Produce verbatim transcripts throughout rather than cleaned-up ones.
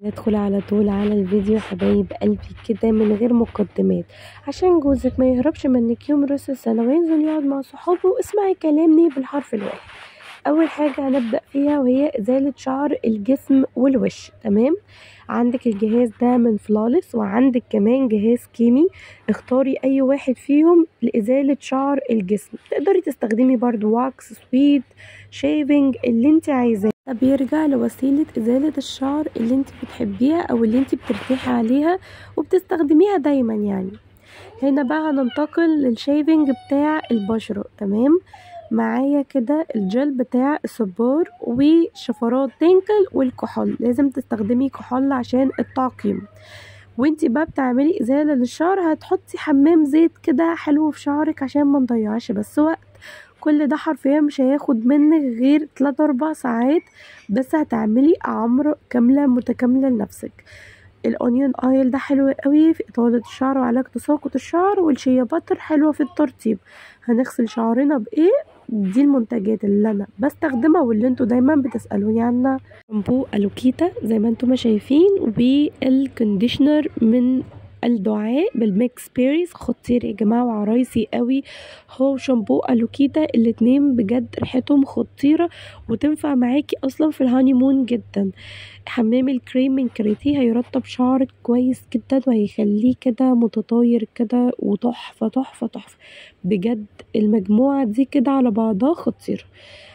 ندخل على طول على الفيديو حبايب قلبي كده من غير مقدمات، عشان جوزك ما يهربش منك يوم راس السنة وينزل يقعد مع صحابه. واسمعي كلامي بالحرف الواحد. اول حاجة هنبدأ فيها وهي ازالة شعر الجسم والوش. تمام، عندك الجهاز ده من فلالس وعندك كمان جهاز كيمي، اختاري اي واحد فيهم لازالة شعر الجسم. تقدري تستخدمي برضو واكس، سويت، شيفنج، اللي انت عايزاه. ده بيرجع لوسيلة ازالة الشعر اللي انت بتحبيها او اللي انت بترتاحي عليها وبتستخدميها دايما يعني. هنا بقى هننتقل للشيفنج بتاع البشرة. تمام، معايا كده الجل بتاع الصبار وشفرات تنكل والكحول. لازم تستخدمي كحول عشان التعقيم. وانتي بقى بتعملي ازالة للشعر هتحطي حمام زيت كده حلو في شعرك عشان ما نضيعش بس وقت. كل ده حرفيا مش هياخد منك غير تلاتة اربع ساعات، بس هتعملي عمر كاملة متكاملة لنفسك. الاونيون اويل ده حلو قوي في اطالة الشعر وعلاج تساقط الشعر، والشيا باتر حلوة في الترطيب. هنغسل شعرنا بايه؟ دي المنتجات اللي انا بستخدمها واللي انتوا دايما بتسألوني عنها. شامبو الوكيتا زي ما انتم ما شايفين، والكونديشنر من الدعاء بالميكس بيريز. خطير يا جماعه وعرايسي قوي. هو شامبو الوكيتا الاتنين بجد ريحتهم خطيره وتنفع معاكي اصلا في الهانيمون جدا. حمام الكريم من كريتيه هيرطب شعرك كويس جدا وهيخليه كده متطاير كده وتحفه تحفه تحفه بجد. المجموعه دي كده على بعضها خطيره.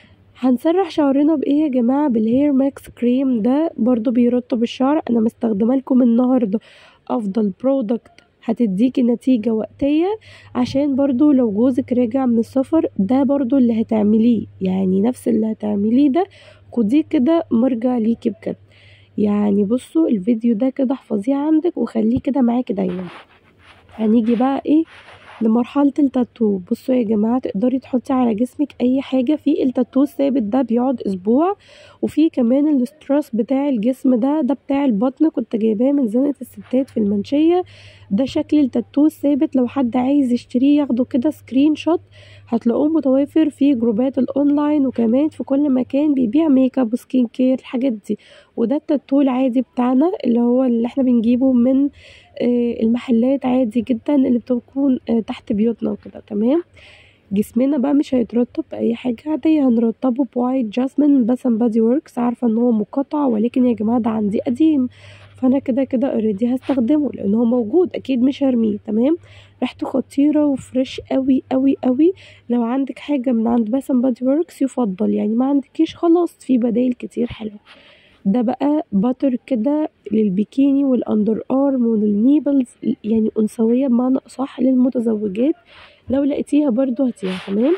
هنسرح شعرنا بايه يا جماعه؟ بالهير ماكس كريم، ده برضو بيرطب الشعر. انا مستخدمه لكم النهارده افضل برودكت هتديكي نتيجة وقتية، عشان برضو لو جوزك راجع من السفر ده برضو اللي هتعمليه، يعني نفس اللي هتعمليه ده خديه كده مرجع ليكي بجد. يعني بصوا الفيديو ده كده احفظيه عندك وخليه كده معاكي دايما. هنيجي بقى ايه لمرحلة التاتو. بصوا يا جماعة، تقدري تحطي على جسمك اي حاجة. في التاتو الثابت ده بيقعد اسبوع، وفي كمان الاستراس بتاع الجسم ده ده بتاع البطن، كنت جايباه من زنقة الستات في المنشية. ده شكل التاتو الثابت، لو حد عايز يشتريه ياخده كده سكرين شوت، هتلاقوه متوافر في جروبات الاونلاين وكمان في كل مكان بيبيع ميك اب وسكين كير الحاجات دي. وده التاتو العادي بتاعنا اللي هو اللي احنا بنجيبه من المحلات عادي جدا اللي بتكون تحت بيوتنا وكده. تمام، جسمنا بقى مش هيترطب باي حاجه عاديه، هنرطبه بوايت جاسمين بس بادي وركس. عارفه ان هو مقاطع ولكن يا جماعه ده عندي قديم، فانا كده كده اوريدي هستخدمه لان هو موجود اكيد مش هرميه. تمام، ريحته خطيره وفريش قوي قوي قوي. لو عندك حاجه من عند بس بادي وركس يفضل، يعني ما عندكيش خلاص في بدايل كتير حلوه. ده بقى باتر كده للبيكيني والاندر ارم وللنيبلز، يعني انثويه بمعنى اصح للمتزوجات. لو لقيتيها برضو هاتيها. تمام،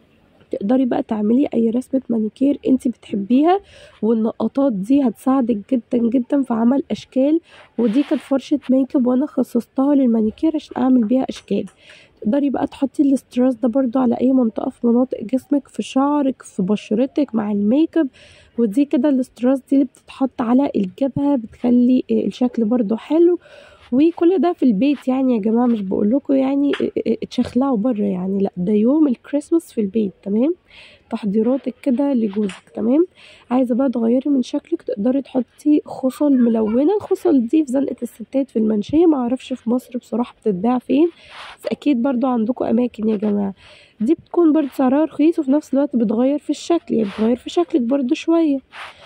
تقدري بقى تعملي اي رسمه مانيكير انت بتحبيها، والنقطات دي هتساعدك جدا جدا في عمل اشكال. ودي كانت فرشه ميك اب وانا خصصتها للمانيكير عشان اعمل بيها اشكال. تقدري بقى تحطي الاستراس ده برضو على اي منطقه في مناطق جسمك، في شعرك، في بشرتك مع الميك اب. ودي كده الاستراس دي اللي بتتحط على الجبهه بتخلي الشكل برضو حلو. وكل ده في البيت يعني يا جماعه، مش بقول لكم يعني اتشخلعوا بره يعني، لا ده يوم الكريسماس في البيت. تمام، تحضيراتك كده لجوزك. تمام، عايزه بقى تغيري من شكلك تقدري تحطي خصل ملونه. الخصل دي في زنقه الستات في المنشيه، معرفش في مصر بصراحه بتتباع فين، بس اكيد برضو عندكم اماكن يا جماعه. دي بتكون برضو سعرها رخيص وفي نفس الوقت بتغير في الشكل، يعني بتغير في شكلك برضو شويه.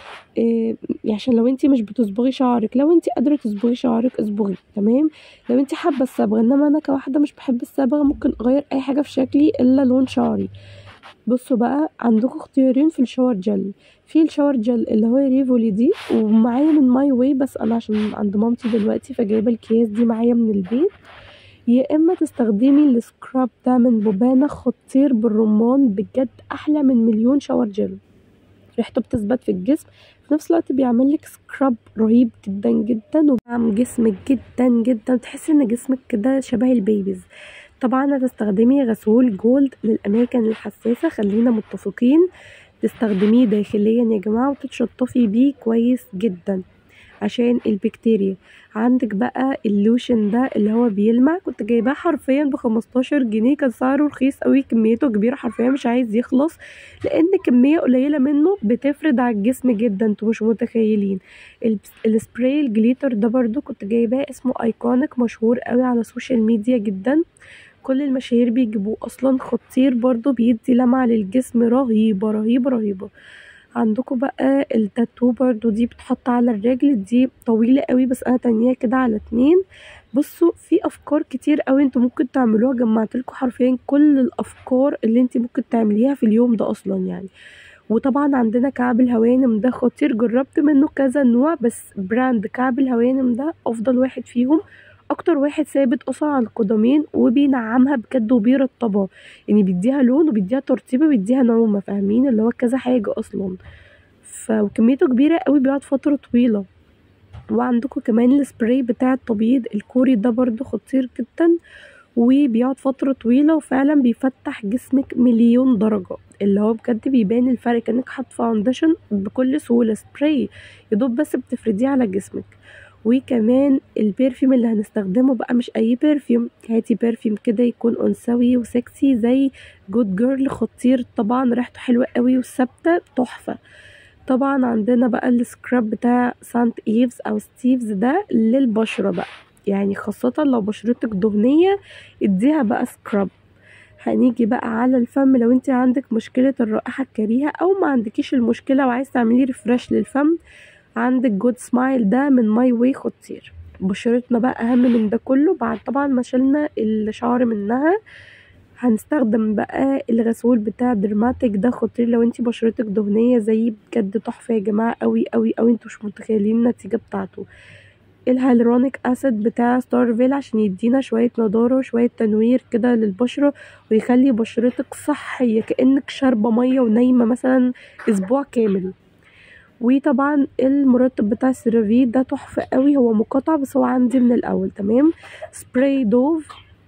إيه عشان لو انتي مش بتصبغي شعرك، لو انتي قادره تصبغي شعرك اصبغي. تمام، لو انتي حابه الصبغه، انما انا كواحده مش بحب الصبغه ممكن اغير اي حاجه في شكلي الا لون شعري. بصوا بقى، عندكم اختيارين في الشاور جل. في الشاور جل اللي هو ريفولي دي، ومعايا من ماي واي بس انا عشان عند مامتي دلوقتي فجايبه الكياس دي معايا من البيت. يا اما تستخدمي السكراب ده من بوبانا، خطير بالرمان بجد، احلى من مليون شاور جل. ريحته بتثبت في الجسم، في نفس الوقت بيعمل لك سكراب رهيب جدا جدا وبيعمل جسمك جدا جدا، تحسي ان جسمك كده شبه البيبيز. طبعا هتستخدمي غسول جولد للاماكن الحساسه، خلينا متفقين تستخدميه داخليا يا جماعه وتتشطفي بيه كويس جدا. عشان البكتيريا. عندك بقى اللوشن ده اللي هو بيلمع، كنت جايباه حرفيا بخمستاشر جنيه، كان سعره رخيص قوي، كميته كبيره حرفيا مش عايز يخلص، لان كميه قليله منه بتفرد على الجسم جدا، انتوا مش متخيلين. السبراي الجليتر ده برضو كنت جايباه، اسمه ايكونيك، مشهور قوي على السوشيال ميديا جدا، كل المشاهير بيجيبوه اصلا، خطير برضو، بيدي لمعة للجسم رهيبة رهيبة رهيبة. عندكم بقى التاتو برضو، دي بتحط على الرجل، دي طويلة قوي بس انا تانية كده على اتنين. بصوا في افكار كتير قوي انتوا ممكن تعملوها، جمعتلكوا حرفيا كل الافكار اللي انت ممكن تعمليها في اليوم ده اصلا يعني. وطبعا عندنا كعب الهوانم ده خطير، جربت منه كذا نوع، بس براند كعب الهوانم ده افضل واحد فيهم، اكتر واحد ثابت اصلا على القدمين، وبينعمها بجد وبيرطبها، يعني بيديها لون وبيديها ترطيبه وبيديها نعومه، فاهمين اللي هو كذا حاجه اصلا. فكميته كبيره قوي، بيقعد فتره طويله. وعندكم كمان السبراي بتاع التبييض الكوري ده برضو خطير جدا، وبيقعد فترة طويلة، وفعلا بيفتح جسمك مليون درجة، اللي هو بجد بيبان الفرق كأنك حاطة فاونديشن بكل سهولة، سبراي يدوب بس بتفرديه على جسمك. وكمان البرفيوم اللي هنستخدمه بقى مش اي برفيوم، هاتي برفيوم كده يكون انثوي وسكسي زي جود جيرل، خطير طبعا، ريحته حلوة قوي وثابتة تحفة. طبعا عندنا بقى السكراب بتاع سانت ايفز او ستيفز ده للبشرة بقى، يعني خاصة لو بشرتك دهنية اديها بقى سكراب. هنيجي بقى على الفم، لو انت عندك مشكلة الرائحة الكريهة او ما عندكيش المشكلة وعايز تعملي ريفرش للفم، عندك جود سمايل ده من ماي واي، خطير. بشرتنا بقى اهم من ده كله، بعد طبعا ما شلنا الشعر منها، هنستخدم بقى الغسول بتاع درماتيك ده خطير لو انتي بشرتك دهنيه زي، بجد تحفه يا جماعه، قوي قوي قوي، انتوا مش متخيلين النتيجه بتاعته. الهالورونيك اسيد بتاع ستارفيل عشان يدينا شويه نضاره وشويه تنوير كده للبشره، ويخلي بشرتك صحيه كانك شاربه ميه ونايمه مثلا اسبوع كامل. وطبعا المرطب بتاع السيرافي ده تحفه قوي، هو مقاطع بس هو عندي من الاول، تمام. سبراي دوف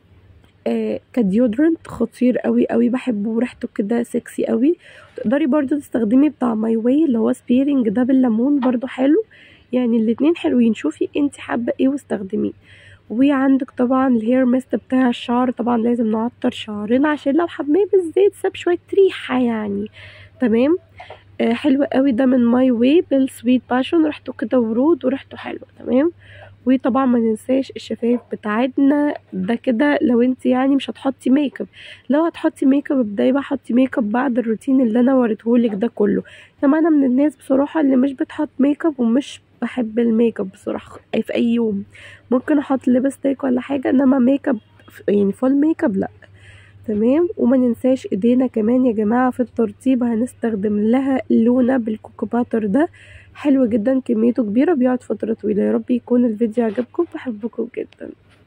آه كديودرنت خطير قوي قوي، بحبه وريحته كده سكسي قوي. تقدري برضو تستخدمي بتاع ماي واي اللي هو سبيرنج ده بالليمون، برضو حلو، يعني الاتنين حلوين، شوفي انت حابه ايه واستخدميه. وعندك طبعا الهير ميست بتاع الشعر، طبعا لازم نعطر شعرنا عشان لو حماه بالزيت ساب شويه ريحه يعني، تمام. آه حلو قوي ده من ماي واي بالسويت باشون، ريحته كده ورود وريحته حلوه، تمام. وطبعا ما ننساش الشفايف بتاعتنا ده كده لو انت يعني مش هتحطي ميك اب، لو هتحطي ميك اب ابداي بقى حطي ميك اب بعد الروتين اللي انا وريتهولك ده كله. انما انا من الناس بصراحه اللي مش بتحط ميك اب، ومش بحب الميك اب بصراحه، اي في اي يوم ممكن احط ليبستيك ولا حاجه، انما ميك اب يعني فول ميك اب لا، تمام. وما ننساش ايدينا كمان يا جماعه في الترطيب، هنستخدم لها لونة بالكوكو باتر ده، حلو جدا، كميته كبيره، بيقعد فتره طويله. يا رب يكون الفيديو عجبكم، بحبكم جدا.